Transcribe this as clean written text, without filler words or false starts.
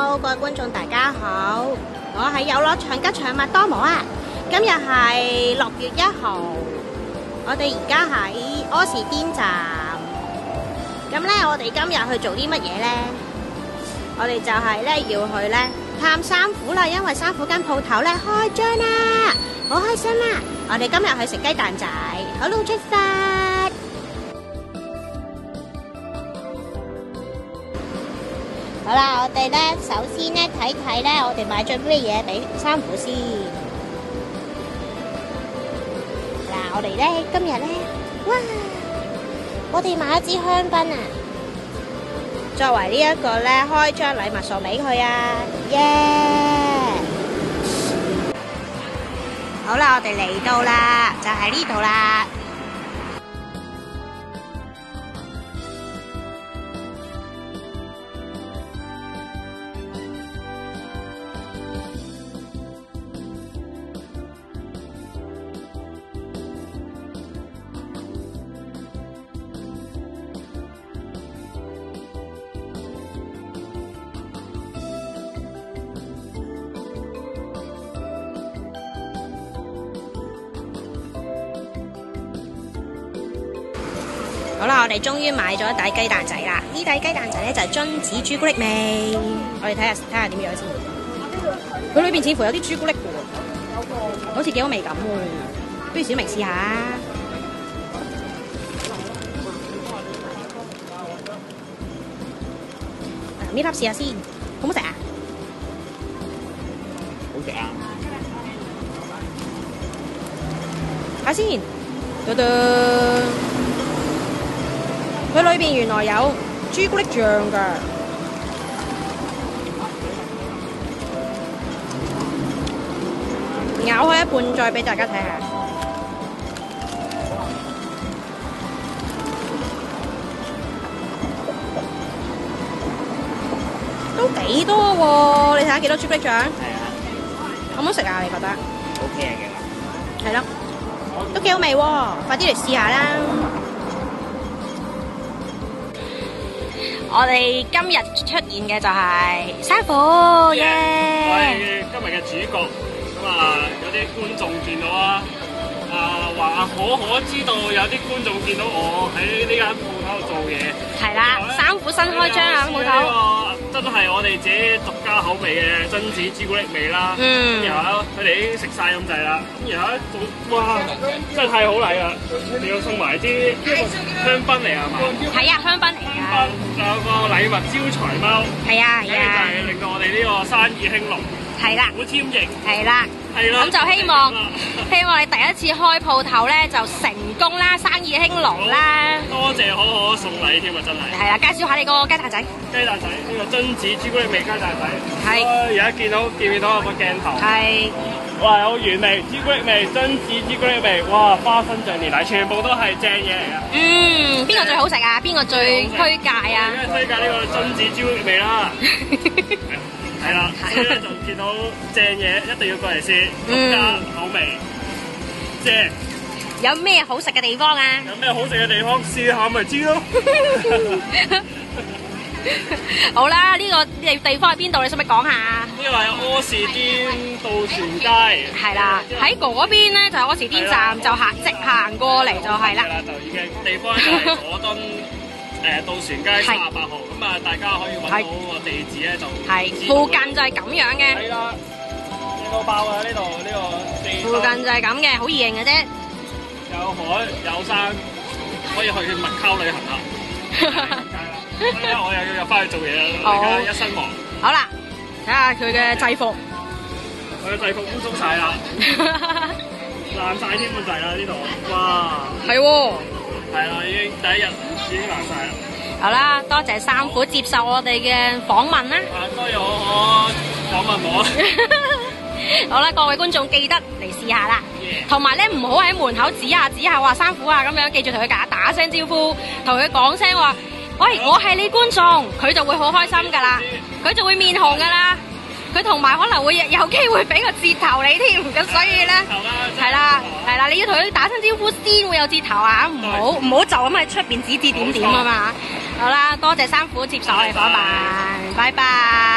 Hello， 各位觀眾大家好，我喺遊樂場吉祥麥多摩啊！今日係6月1號，我哋而家喺柯士甸站。咁咧，我哋今日去做啲乜嘢咧？我哋就係咧要去咧探三虎啦，因為三虎間鋪頭咧開張啦，好開心啊！我哋今日去食雞蛋仔，好啦，出發！好啦，我哋咧首先咧睇睇咧，我哋買咗咩嘢俾三虎先。嗱，我哋咧今日咧，哇！我哋買咗支香檳啊，作為呢一個咧開張禮物送俾佢啊，耶！好啦，我哋嚟到啦，就喺呢度啦。好啦，我哋終於買咗一底雞蛋仔啦！呢底雞蛋仔咧就係榛子朱古力味，我哋睇下點樣先。佢裏邊似乎有啲朱古力嘅喎，好似幾好味咁喎。不如小明試下。呢粒試下先，好唔好食啊？ 好食啊！ 睇下先，嘟嘟。佢裏邊原來有朱古力醬㗎，咬開一半再俾大家睇下，都幾多喎！你睇下幾多朱古力醬？係啊，好唔好食啊？你覺得 ？OK 嘅啦， 係咯，都幾好味喎！快啲嚟試下啦！我哋今日出現嘅就係三虎，耶！ 我係今日嘅主角，咁啊有啲觀眾見到啊，話可知道有啲觀眾見到我喺呢間鋪頭度做嘢。係啦， 三虎新開張啊，鋪頭。 真係我哋自己獨家口味嘅榛子朱古力味啦。然後佢哋已經食晒咁滯啦。咁然後咧，哇！真係太好禮啦！你要送埋支香檳嚟係嘛？ 係啊，香檳嚟㗎。 仲有個禮物招財貓。係啊，係啊。就係令到我哋呢個生意興隆。係啦。好添型。係啦。係啦。咁就希望你第一次開鋪頭咧就成功啦，生意興隆啦。多謝可送禮添啊，真係。係啊，介紹下你個雞蛋仔。雞蛋仔呢個榛子朱古力味雞蛋仔。係。而家見唔見到有個鏡頭？係。哇，有原味、朱古力味、榛子朱古力味，哇，花生醬連奶，全部都係正嘢嚟㗎。邊個最好食啊？邊個最推介啊？梗係推介呢個榛子朱古力味啦。係啦，所以咧就見到正嘢，一定要過嚟試，獨家口味，正。有咩好食嘅地方啊？有咩好食嘅地方，試下咪知咯。好啦，呢個地方喺邊度？你使唔使講下？呢個係柯士甸渡船街。係啦，喺嗰邊咧就係柯士甸站，就直行過嚟就係啦。係啦，就已經地方就係佐敦渡船街38號，咁啊大家可以揾到個地址咧就係附近就係咁樣嘅。係啦，見到爆啊！呢度附近就係咁嘅，好易認嘅啫。有海有山，可以去麥溝旅行啦。我又要入翻去做嘢啦，而家一身忙。好啦，睇下佢嘅制服。佢嘅制服污糟晒啦，爛晒添咁滯啦呢度。哇！係喎。係啦，已經第一日已經爛晒啦。好啦，多謝三虎接受我哋嘅訪問啦。多謝我訪問我。好啦，各位觀眾記得嚟試下啦。同埋咧，唔好喺門口指下話三虎啊咁樣，記住同佢打聲招呼，同佢講聲話。喂，我係你觀眾，佢就會好開心噶啦，佢就會面紅噶啦，佢同埋可能會有機會俾個折頭你添，咁所以咧，係啦，你要同佢打聲招呼先會有折頭啊，唔好就咁喺出邊指指點點啊嘛。好啦，多謝三虎接受我哋訪問，拜拜。